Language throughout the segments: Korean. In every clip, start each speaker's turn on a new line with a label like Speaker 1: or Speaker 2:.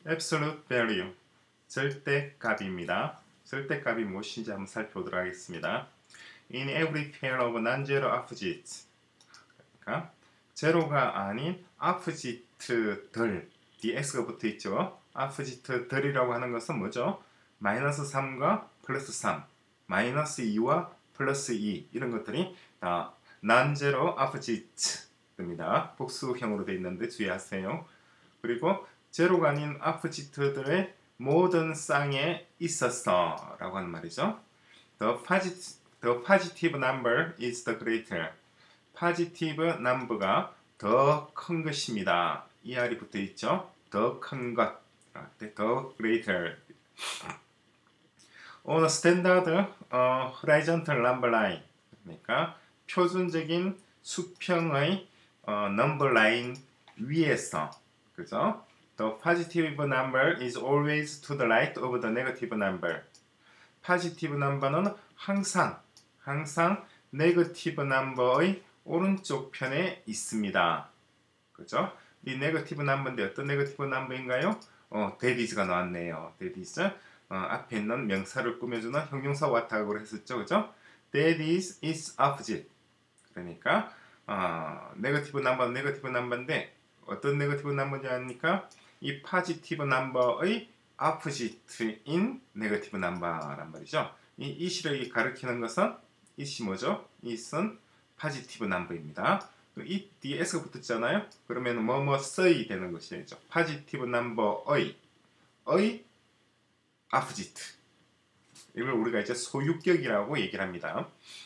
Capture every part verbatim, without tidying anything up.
Speaker 1: absolute value, 절대값입니다. 절대값이 무엇인지 한번 살펴보도록 하겠습니다. In every pair of non-zero opposites, 그러니까 제로가 아닌 opposite들, dx가 붙어있죠. opposite들이라고 하는 것은 뭐죠? 마이너스 삼과 플러스 삼, 마이너스 이와 플러스 이, 이런 것들이 다 non-zero opposites입니다. 복수형으로 되어 있는데 주의하세요. 그리고 제로가 아닌 opposite들의 모든 쌍에 있었어 라고 하는 말이죠. The positive, the positive number is the greater. positive number가 더 큰 것입니다. 이알이 붙어 있죠. 더 큰 것, the greater. On a standard uh, horizontal number line, 그러니까 표준적인 수평의 어, number line 위에서, 그죠? The positive number is always to the right of the negative number. positive number는 항상, 항상 negative number의 오른쪽 편에 있습니다. 그죠? 이 negative number인데 어떤 negative number인가요? 어, that is가 나왔네요. that is. 어, 앞에 있는 명사를 꾸며주는 형용사 와타각으로 했었죠. 그죠? that is is opposite. 그러니까 어, negative number, negative number인데 어떤 negative number인지 아니까 이 positive number의 opposite인 negative number란 말이죠. 이 it을 가리키는 것은 it이 뭐죠? it은 positive number입니다. 이 ds가 붙었잖아요. 그러면 뭐뭐서이 되는 것이죠. positive number의 의 opposite. 이걸 우리가 이제 소유격이라고 얘기를 합니다.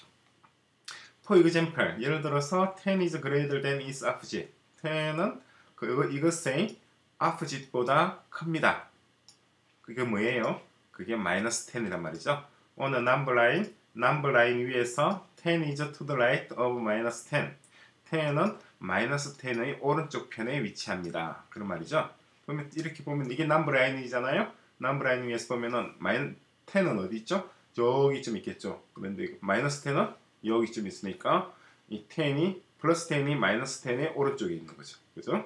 Speaker 1: For example, 예를 들어서 ten is greater than its opposite. ten은 그 이것의 opposite보다 큽니다. 그게 뭐예요? 그게 마이너스 텐이란 말이죠. On a number line, number line 위에서 ten is to the right of minus ten. ten은 마이너스 텐의 오른쪽 편에 위치합니다. 그런 말이죠. 그러면 이렇게 보면 이게 number line이잖아요. number line 위에서 보면은 마이너스 텐은 어디 있죠? 여기쯤 있겠죠. 그런데 마이너스 텐은 여기쯤 있으니까 이 텐이 플러스 텐이 마이너스 텐의 오른쪽에 있는 거죠. 그죠?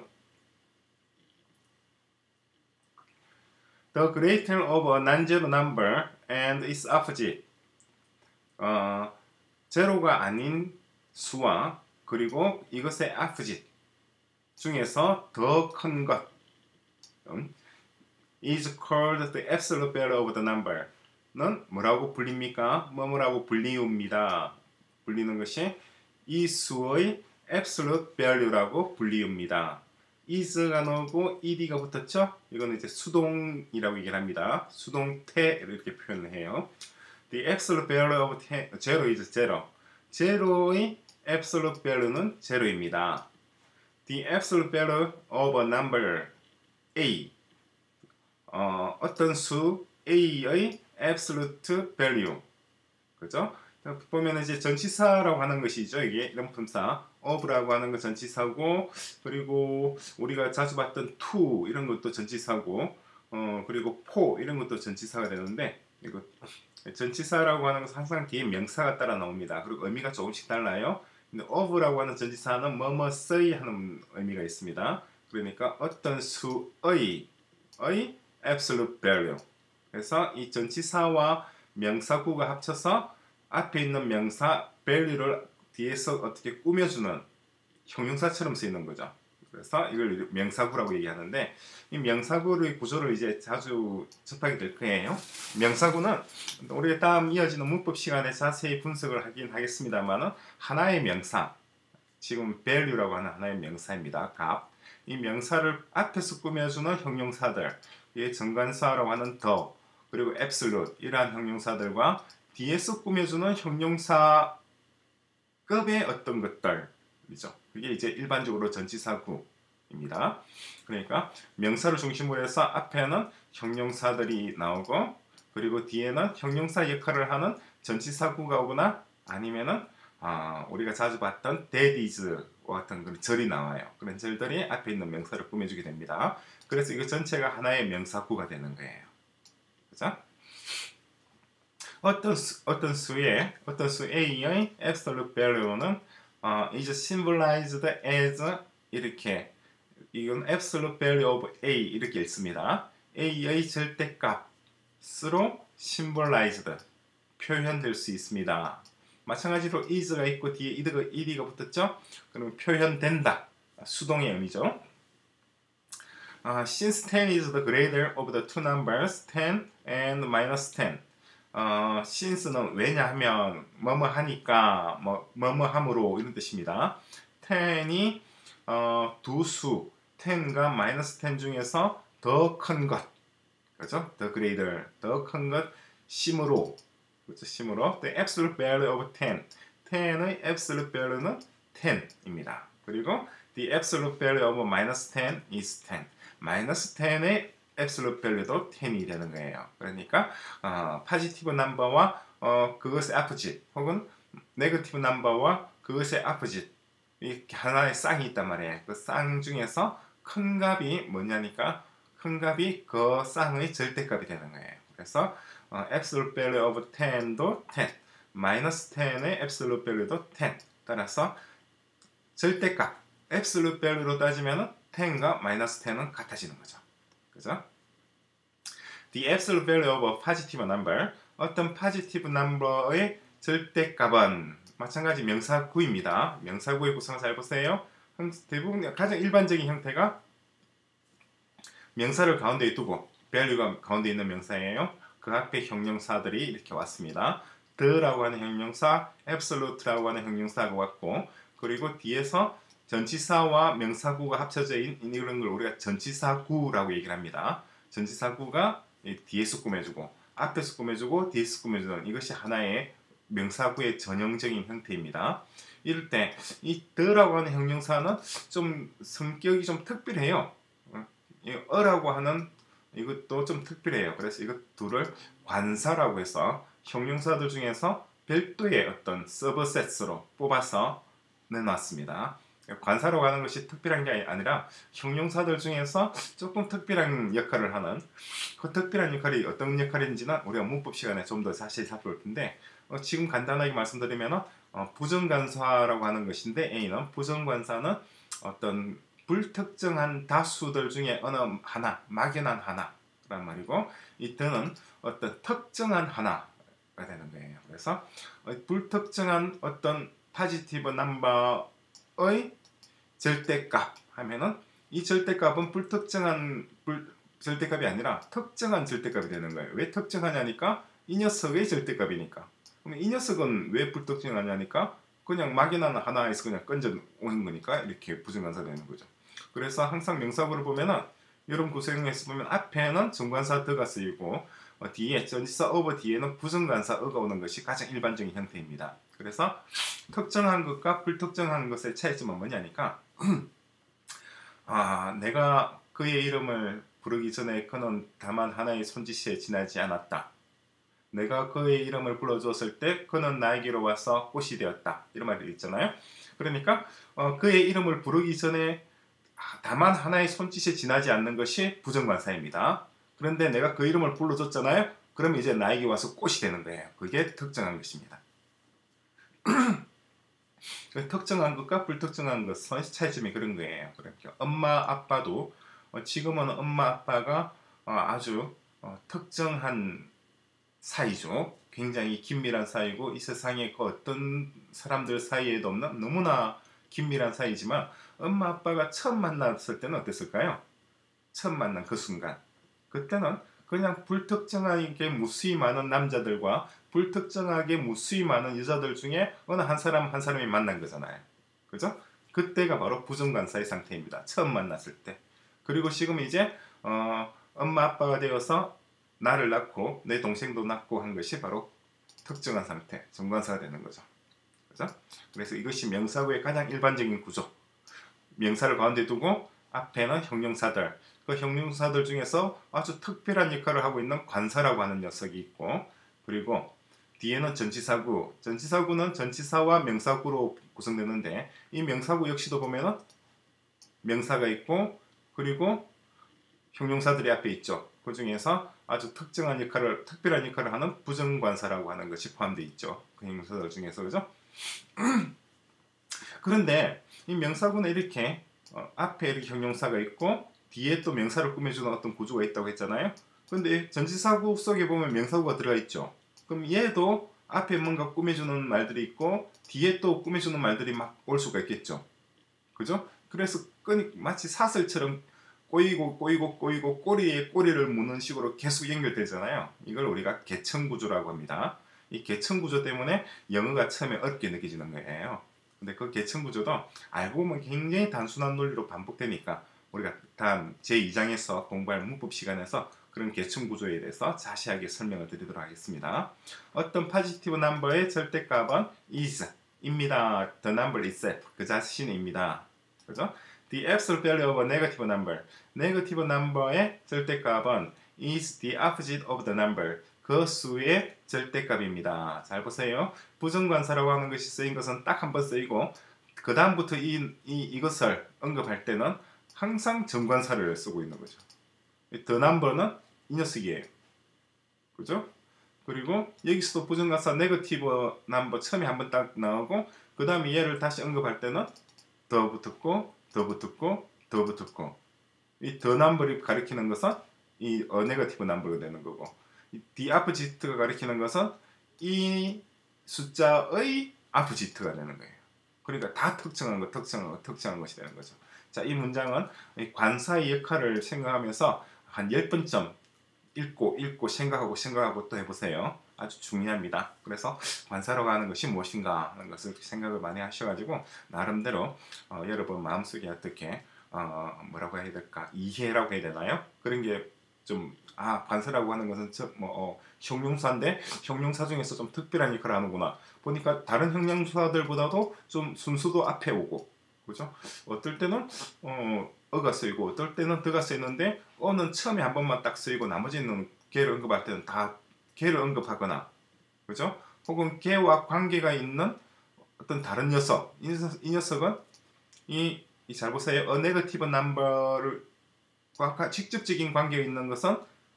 Speaker 1: The greater of a non-zero number and its opposite. 어, 제로가 아닌 수와 그리고 이것의 opposite 중에서 더 큰 것 음, is called the absolute value of the number. 는 뭐라고 불립니까? 뭐뭐라고 불리웁니다. 불리는 것이 이 수의 absolute value라고 불리웁니다. is가 나오고 ed가 붙었죠? 이거는 이제 수동이라고 얘기를 합니다. 수동태 이렇게 표현을 해요. The absolute value of zero is zero. 제로의 absolute value는 제로입니다. The absolute value of a number a. 어, 어떤 수 a의 absolute value. 그죠? 보면 이제 전치사라고 하는 것이죠. 이게 명품사 of라고 하는 건 전치사고, 그리고 우리가 자주 봤던 to 이런 것도 전치사고, 어 그리고 for 이런 것도 전치사가 되는데, 이거 전치사라고 하는 것은 항상 뒤에 명사가 따라 나옵니다. 그리고 의미가 조금씩 달라요. 근데 of라고 하는 전치사는 뭐뭐서이 하는 의미가 있습니다. 그러니까 어떤 수의 의 absolute value. 그래서 이 전치사와 명사구가 합쳐서 앞에 있는 명사 value를 뒤에서 어떻게 꾸며주는 형용사처럼 쓰이는 거죠. 그래서 이걸 명사구라고 얘기하는데, 이 명사구의 구조를 이제 자주 접하게 될 거예요. 명사구는 우리 다음 이어지는 문법 시간에 자세히 분석을 하긴 하겠습니다만, 하나의 명사, 지금 value라고 하는 하나의 명사입니다. 값. 이 명사를 앞에서 꾸며주는 형용사들, 이 정관사라고 하는 the, 그리고 absolute 이러한 형용사들과 뒤에서 꾸며주는 형용사급의 어떤 것들이죠. 그게 이제 일반적으로 전치사구입니다. 그러니까 명사를 중심으로 해서 앞에는 형용사들이 나오고, 그리고 뒤에는 형용사 역할을 하는 전치사구가 오거나 아니면은 아, 우리가 자주 봤던 that is와 같은 그런 절이 나와요. 그런 절들이 앞에 있는 명사를 꾸며주게 됩니다. 그래서 이거 전체가 하나의 명사구가 되는 거예요. 그죠? 어떤 수, 어떤 수의 어떤 수 a의 absolute value는 어, is symbolized as 이렇게, 이건 absolute value of a 이렇게 읽습니다. A의 절대값으로 symbolized 표현될 수 있습니다. 마찬가지로 is가 있고 뒤에 ed가 붙었죠? 그러면 표현된다. 수동의 의미죠. Uh, since ten is the greater of the two numbers ten and minus ten. 어, since는 왜냐하면 뭐뭐 하니까 뭐 뭐뭐 함으로 이런 뜻입니다. ten이 어, 두 수 ten과 minus ten 중에서 더 큰 것, 그렇죠? the greater, 더 큰 것 심으로, 그렇죠? 심으로 the absolute value of ten. ten의 absolute value는 ten입니다. 그리고 the absolute value of minus ten is ten. 마이너스 텐의 absolute value도 ten이 되는 거예요. 그러니까 어, positive number와 어, 그것의 opposite 혹은 negative number와 그것의 opposite 이렇게 하나의 쌍이 있단 말이에요. 그 쌍 중에서 큰 값이 뭐냐니까 큰 값이 그 쌍의 절대값이 되는 거예요. 그래서 어, absolute value of ten도 ten, 마이너스 텐의 absolute value도 ten. 따라서 절대값 absolute value로 따지면은 ten과 마이너스 ten은 같아지는 거죠. 그죠? The absolute value of a positive number. 어떤 positive number의 절대값은 마찬가지 명사구입니다. 명사구의 구성을 잘 보세요. 대부분 가장 일반적인 형태가 명사를 가운데에 두고 value가 가운데 있는 명사예요. 그 앞에 형용사들이 이렇게 왔습니다. the라고 하는 형용사, absolute라고 하는 형용사가 왔고, 그리고 뒤에서 전치사와 명사구가 합쳐져 있는 이런 걸 우리가 전치사구라고 얘기를 합니다. 전치사구가 뒤에서 꾸며주고 앞에서 꾸며주고 뒤에서 꾸며주는 이것이 하나의 명사구의 전형적인 형태입니다. 이럴 때 이 the라고 하는 형용사는 좀 성격이 좀 특별해요. 이 어라고 하는 이것도 좀 특별해요. 그래서 이것 둘을 관사라고 해서 형용사들 중에서 별도의 어떤 서브셋으로 뽑아서 내놨습니다. 관사라고 하는 것이 특별한 게 아니라 형용사들 중에서 조금 특별한 역할을 하는 그 특별한 역할이 어떤 역할인지는 우리가 문법 시간에 좀 더 자세히 살펴볼 텐데 어, 지금 간단하게 말씀드리면 어, 부정관사라고 하는 것인데 A는 부정관사는 어떤 불특정한 다수들 중에 어느 하나, 막연한 하나란 말이고 이 the는 어떤 특정한 하나가 되는 거예요. 그래서 어, 불특정한 어떤 positive number의 절대값 하면은 이 절대값은 불특정한 불, 절대값이 아니라 특정한 절대값이 되는 거예요. 왜 특정하냐니까 이 녀석의 절대값이니까. 그럼 이 녀석은 왜 불특정하냐니까 그냥 막연한 하나에서 그냥 건져 오는 거니까 이렇게 부정관사 되는 거죠. 그래서 항상 명사구를 보면은 이런 구성에서 보면 앞에는 정관사 더가 쓰이고 어, 뒤에 전치사 over 뒤에는 부정관사 어가 오는 것이 가장 일반적인 형태입니다. 그래서 특정한 것과 불특정한 것의 차이점은 뭐냐니까 아, 내가 그의 이름을 부르기 전에 그는 다만 하나의 손짓에 지나지 않았다. 내가 그의 이름을 불러주었을 때 그는 나에게로 와서 꽃이 되었다. 이런 말이 있잖아요. 그러니까 어, 그의 이름을 부르기 전에 다만 하나의 손짓에 지나지 않는 것이 부정관사입니다. 그런데 내가 그 이름을 불러줬잖아요. 그럼 이제 나에게 와서 꽃이 되는 거예요. 그게 특정한 것입니다. 특정한 것과 불특정한 것의 차이점이 그런 거예요. 그렇게 엄마 아빠도 어, 지금은 엄마 아빠가 어, 아주 어, 특정한 사이죠. 굉장히 긴밀한 사이고 이 세상에 그 어떤 사람들 사이에도 없는 너무나 긴밀한 사이지만 엄마 아빠가 처음 만났을 때는 어땠을까요? 처음 만난 그 순간 그때는 그냥 불특정하게 무수히 많은 남자들과 불특정하게 무수히 많은 여자들 중에 어느 한 사람 한 사람이 만난 거잖아요. 그죠? 그때가 바로 부정관사의 상태입니다. 처음 만났을 때. 그리고 지금 이제 어, 엄마 아빠가 되어서 나를 낳고 내 동생도 낳고 한 것이 바로 특정한 상태, 정관사가 되는 거죠. 그죠? 그래서 이것이 명사구의 가장 일반적인 구조. 명사를 가운데 두고 앞에는 형용사들, 그 형용사들 중에서 아주 특별한 역할을 하고 있는 관사라고 하는 녀석이 있고, 그리고 뒤에는 전치사구, 전치사구는 전치사와 명사구로 구성되는데 이 명사구 역시도 보면은 명사가 있고 그리고 형용사들이 앞에 있죠. 그 중에서 아주 특정한 역할을, 특별한 역할을 하는 부정관사라고 하는 것이 포함되어 있죠. 그 형용사들 중에서, 그죠? 그런데 이 명사구는 이렇게 어, 앞에 이렇게 형용사가 있고 뒤에 또 명사를 꾸며주는 어떤 구조가 있다고 했잖아요. 근데 전치사구 속에 보면 명사구가 들어가 있죠. 그럼 얘도 앞에 뭔가 꾸며주는 말들이 있고 뒤에 또 꾸며주는 말들이 막 올 수가 있겠죠. 그죠? 그래서 끈이 마치 사슬처럼 꼬이고 꼬이고 꼬이고 꼬리에 꼬리를 무는 식으로 계속 연결되잖아요. 이걸 우리가 계층구조라고 합니다. 이 계층구조 때문에 영어가 처음에 어렵게 느껴지는 거예요. 근데 그 계층구조도 알고 보면 굉장히 단순한 논리로 반복되니까 우리가 다음 제이 장에서 공부할 문법 시간에서 그런 계층구조에 대해서 자세하게 설명을 드리도록 하겠습니다. 어떤 포지티브 넘버의 절대값은 is 입니다. The number itself 그 자신입니다. 그죠? The absolute value of a negative number 네거티브 넘버의 절대값은 is the opposite of the number 그 수의 절대값입니다. 잘 보세요. 부정관사라고 하는 것이 쓰인 것은 딱 한 번 쓰이고 그 다음부터 이, 이, 이것을 언급할 때는 항상 정관사를 쓰고 있는 거죠. The number는 이 녀석이에요. 그죠? 그리고 여기서도 부정관사 네거티브 넘버 처음에 한 번 딱 나오고 그 다음에 얘를 다시 언급할 때는 더 붙었고 더 붙었고 더 붙었고 이 더 넘버를 가리키는 것은 이 어 네거티브 넘버가 되는 거고 이 the opposite가 가리키는 것은 이 숫자의 opposite가 되는 거예요. 그러니까 다 특정한 것, 특정한 것, 특정한 것이 되는 거죠. 자, 이 문장은 이 관사의 역할을 생각하면서 한 열 번쯤 읽고 읽고 생각하고 생각하고 또 해보세요. 아주 중요합니다. 그래서 관사라고 하는 것이 무엇인가 하는 것을 생각을 많이 하셔가지고 나름대로 어, 여러분 마음속에 어떻게 어, 뭐라고 해야 될까 이해라고 해야 되나요? 그런 게 좀 아 관사라고 하는 것은 저, 뭐 어, 형용사인데 형용사 중에서 좀 특별한 역할을 하는구나. 보니까 다른 형용사들보다도 좀 순수도 앞에 오고 그죠? 어떨 때는 어, 어가 쓰이고 어떨 때는 더가 쓰이는데 어는 처음에 한 번만 딱 쓰이고 나머지는 걔를 언급할 때는 다 걔를 언급하거나 그죠? 혹은 걔와 관계가 있는 어떤 다른 녀석 이, 녀석, 이 녀석은 이, 이 잘 보세요. a negative number를 과 직접적인 관계가 있는 것은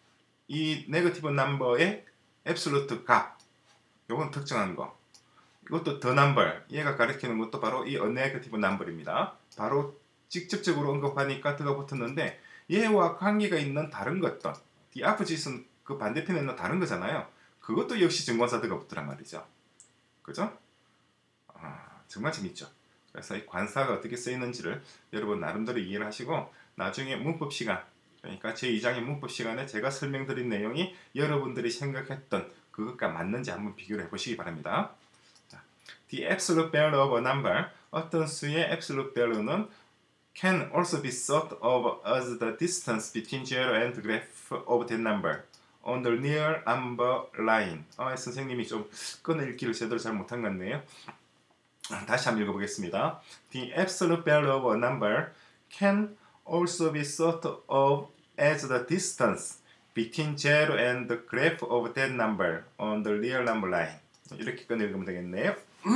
Speaker 1: 이 네거티브 넘버의 앱솔루트 값 요건 특정한 거 이것도 the number 얘가 가리키는 것도 바로 이 a negative number입니다. 바로 직접적으로 언급하니까 더가 붙었는데 얘와 관계가 있는 다른 것들 the opposite는 그 반대편에 있는 다른 거잖아요. 그것도 역시 정관사 더가 붙더란 말이죠. 그죠? 아, 정말 재밌죠. 그래서 이 관사가 어떻게 쓰이는지를 여러분 나름대로 이해를 하시고 나중에 문법 시간 그러니까 제이 장의 문법 시간에 제가 설명드린 내용이 여러분들이 생각했던 그것과 맞는지 한번 비교를 해보시기 바랍니다. 자, The absolute value of a number 어떤 수의 absolute value는 can also be thought of as the distance between zero and the graph of that number on the near number line. 아, 선생님이 좀 끊어읽기를 제대로 잘 못한 것 같네요. 다시 한번 읽어보겠습니다. The absolute value of a number can also be thought of as the distance between zero and the graph of that number on the real number line. 이렇게 끊어 읽으면 되겠네요.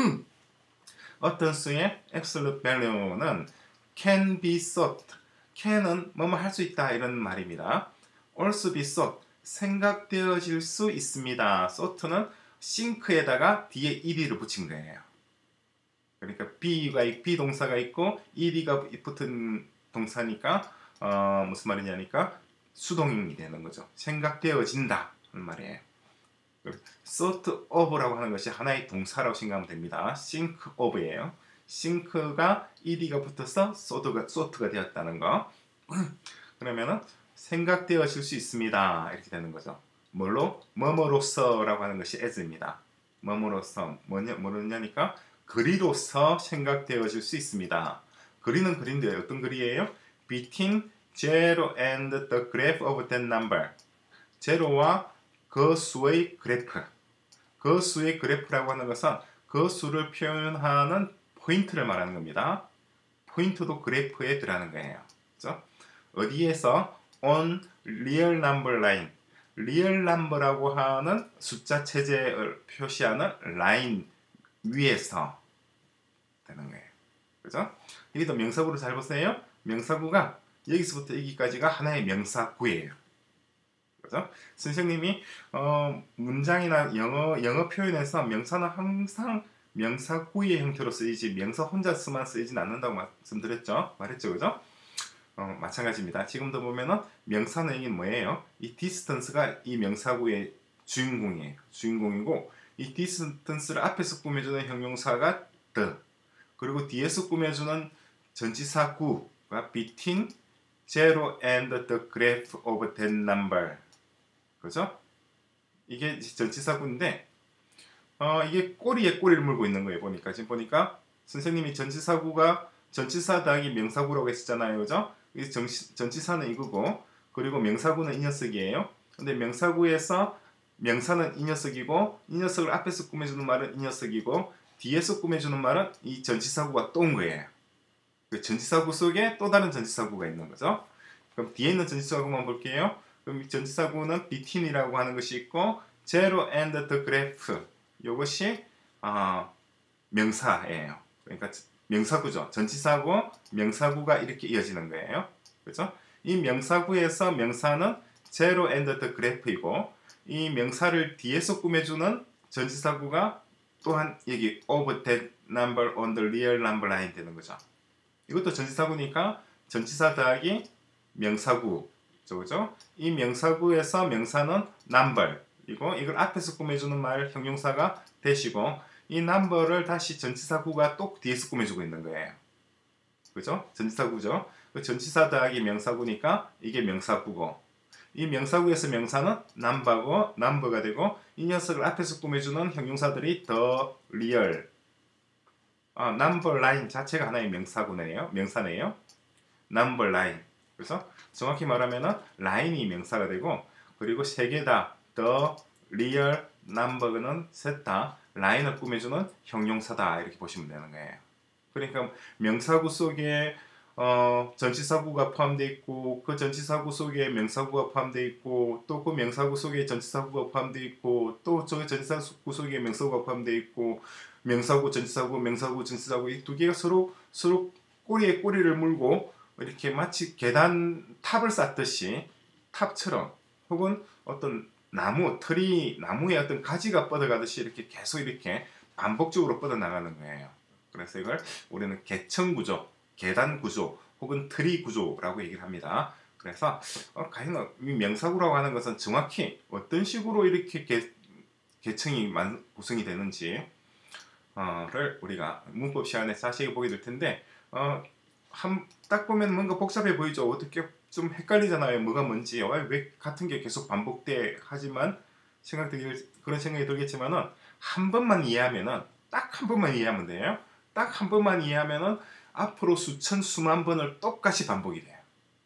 Speaker 1: 어떤 수의 absolute value는 can be thought. can은 뭐뭐 할 수 있다 이런 말입니다. also be thought. 생각되어질 수 있습니다. thought는 think에다가 뒤에 ed를 붙인 거예요. 그러니까 be가 be 동사가 있고 ed가 붙은 동사니까 어, 무슨 말이냐니까 수동이 되는 거죠. 생각되어진다 하는 말이에요. thought of라고 하는 것이 하나의 동사라고 생각하면 됩니다. think of예요. think가 ed가 붙어서 thought가, thought가 되었다는 거. 그러면은 생각되어질 수 있습니다. 이렇게 되는 거죠. 뭘로? 뭐뭐로서라고 하는 것이 as입니다. 뭐뭐로서 뭐냐, 뭐냐니까 글이로서 생각되어질 수 있습니다. 글이는 글인데 어떤 글이에요? Between zero and the graph of that number. 제로와 그 수의 그래프. 그 수의 그래프라고 하는 것은 그 수를 표현하는 포인트를 말하는 겁니다. 포인트도 그래프에 들어가는 거예요. 그렇죠? 어디에서? On real number line. real number라고 하는 숫자 체제를 표시하는 라인 위에서 되는 거예요. 그죠? 여기도 명사구를 잘 보세요. 명사구가 여기서부터 여기까지가 하나의 명사구예요. 그죠? 선생님이 어, 문장이나 영어 영어 표현에서 명사는 항상 명사구의 형태로 쓰이지 명사 혼자서만 쓰이진 않는다고 말씀드렸죠. 말했죠. 그죠? 어, 마찬가지입니다. 지금도 보면은 명사는 이게 뭐예요? 이 distance가 이 명사구의 주인공이에요. 주인공이고 이 distance를 앞에서 꾸며주는 형용사가 the, 그리고 뒤에서 꾸며주는 전치사구가 between zero and the graph of that number. 그죠? 이게 전치사구인데 어, 이게 꼬리에 꼬리를 물고 있는 거예요. 보니까 지금 보니까 선생님이 전치사구가 전치사 더하기 명사구라고 했었잖아요. 그죠? 이 전치사는 이거고 그리고 명사구는 이 녀석이에요. 근데 명사구에서 명사는 이 녀석이고 이 녀석을 앞에서 꾸며주는 말은 이 녀석이고 뒤에서 꾸며주는 말은 이 전치사구가 또 온 거예요. 그 전치사구 속에 또 다른 전치사구가 있는 거죠. 그럼 뒤에 있는 전치사구만 볼게요. 그럼 이 전치사구는 between이라고 하는 것이 있고 zero and the graph 이것이 어, 명사예요. 그러니까 명사구죠. 전치사구, 명사구가 이렇게 이어지는 거예요. 그렇죠? 이 명사구에서 명사는 zero and the graph이고 이 명사를 뒤에서 꾸며주는 전치사구가 또한 여기 of that number on the real number line 되는 거죠. 이것도 전치사구니까 전치사 더하기 명사구, 그죠? 이 명사구에서 명사는 number, 이거 이걸 앞에서 꾸며주는 말 형용사가 대시고 이 number를 다시 전치사구가 또 뒤에서 꾸며주고 있는 거예요. 그죠? 전치사구죠. 그 전치사 더하기 명사구니까 이게 명사구고 이 명사구에서 명사는 number고 number가 되고 이 녀석을 앞에서 꾸며주는 형용사들이 the real, 아, number line 자체가 하나의 명사구네요. 명사네요. number line. 그래서 정확히 말하면은 라인이 명사가 되고 그리고 세 개 다 the real number는 셋 다 라인을 꾸며주는 형용사다 이렇게 보시면 되는 거예요. 그러니까 명사구 속에 어, 전치사구가 포함되어 있고 그 전치사구 속에 명사구가 포함되어 있고 또 그 명사구 속에 전치사구가 포함되어 있고 또 저 전치사구 속에 명사구가 포함되어 있고 명사구, 전치사구, 명사구, 전치사구 이 두 개가 서로 서로 꼬리에 꼬리를 물고 이렇게 마치 계단 탑을 쌓듯이 탑처럼 혹은 어떤 나무, 틀이 나무의 어떤 가지가 뻗어가듯이 이렇게 계속 이렇게 반복적으로 뻗어나가는 거예요. 그래서 이걸 우리는 계층 구조, 계단 구조 혹은 트리 구조라고 얘기를 합니다. 그래서 어, 과연 이 명사구라고 하는 것은 정확히 어떤 식으로 이렇게 계, 계층이 만, 구성이 되는지 어,를 우리가 문법 시간에 자세히 보게 될 텐데 어, 한, 딱 보면 뭔가 복잡해 보이죠. 어떻게 좀 헷갈리잖아요. 뭐가 뭔지 왜 같은 게 계속 반복돼 하지만 생각들이 그런 생각이 들겠지만은 한 번만 이해하면은 딱 한 번만 이해하면 돼요. 딱 한 번만 이해하면은 앞으로 수천 수만 번을 똑같이 반복이 돼요.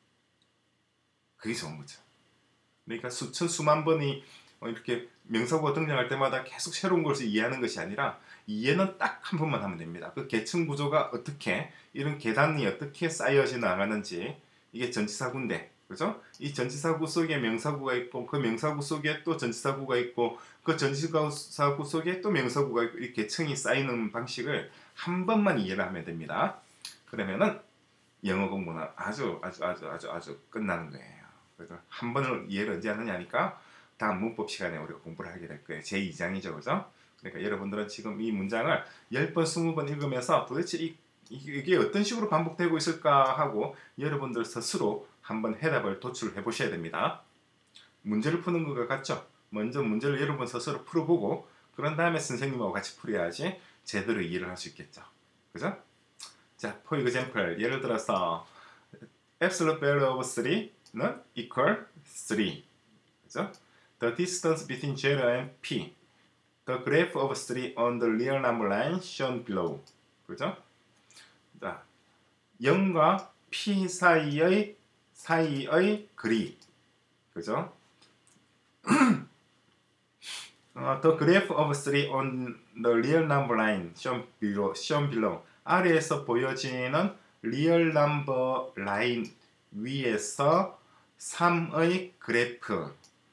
Speaker 1: 그게 좋은 거죠. 그러니까 수천 수만 번이 이렇게 명사구가 등장할 때마다 계속 새로운 것을 이해하는 것이 아니라 이해는 딱 한 번만 하면 됩니다. 그 계층 구조가 어떻게 이런 계단이 어떻게 쌓여져 나가는지 이게 전치사구인데 그죠? 이 전치사구 속에 명사구가 있고 그 명사구 속에 또 전치사구가 있고 그 전치사구 속에 또 명사구가 있고 이 계층이 쌓이는 방식을 한 번만 이해를 하면 됩니다. 그러면은 영어 공부는 아주 아주 아주 아주 아주 끝나는 거예요. 그래서 한 번을 이해를 언제 하느냐니까 다음 문법 시간에 우리가 공부를 하게 될 거예요. 제이 장이죠. 그죠? 그러니까 여러분들은 지금 이 문장을 십 번, 이십 번 읽으면서 도대체 이, 이게 어떤 식으로 반복되고 있을까 하고 여러분들 스스로 한번 해답을 도출해 보셔야 됩니다. 문제를 푸는 것과 같죠? 먼저 문제를 여러분 스스로 풀어보고 그런 다음에 선생님하고 같이 풀어야지 제대로 이해를 할 수 있겠죠. 그죠? 자, for example, 예를 들어서 absolute value of three는 equal three. 그죠? The distance between zero and p. The graph of three on the real number line shown below. 그죠? 자, 영과 p 사이의 사이의 그리. 그죠? uh, the graph of three on the real number line shown below. shown below. 아래에서 보여지는 리얼 넘버 라인 위에서 삼의 그래프인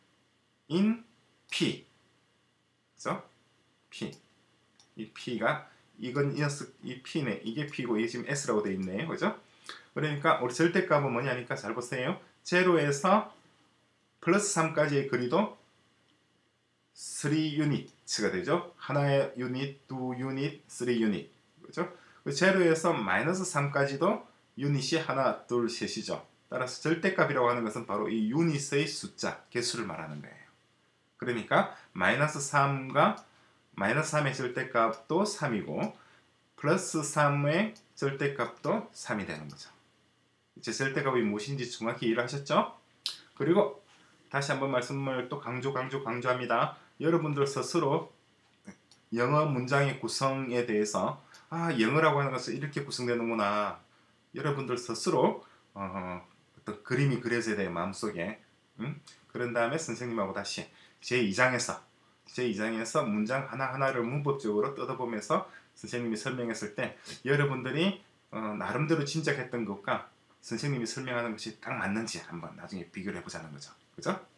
Speaker 1: P. 그죠? P. 이 P가 이건 이 녀석 이 P네. 이게 P고 이게 지금 S라고 돼 있네. 그죠? 그러니까 우리 절대값은 뭐냐니까 잘 보세요. 제로에서 플러스 삼까지의 거리도 삼 유닛가 되죠. 하나의 유닛, 두 유닛, 삼 유닛. 그죠? 제로에서 마이너스 삼까지도 유닛이 하나, 둘, 셋이죠. 따라서 절대값이라고 하는 것은 바로 이 유닛의 숫자, 개수를 말하는 거예요. 그러니까 마이너스 삼과 마이너스 삼의 절대값도 삼이고 플러스 삼의 절대값도 삼이 되는 거죠. 이제 절대값이 무엇인지 정확히 이해하셨죠? 그리고 다시 한번 말씀을 또 강조 강조 강조합니다. 여러분들 스스로 영어 문장의 구성에 대해서 아 영어라고 하는 것은 이렇게 구성되는구나. 여러분들 스스로 어, 어떤 그림이 그려져야 돼요. 마음속에. 음? 그런 다음에 선생님하고 다시 제이 장에서 제이 장에서 문장 하나하나를 문법적으로 뜯어보면서 선생님이 설명했을 때 여러분들이 어, 나름대로 짐작했던 것과 선생님이 설명하는 것이 딱 맞는지 한번 나중에 비교를 해보자는 거죠. 그죠?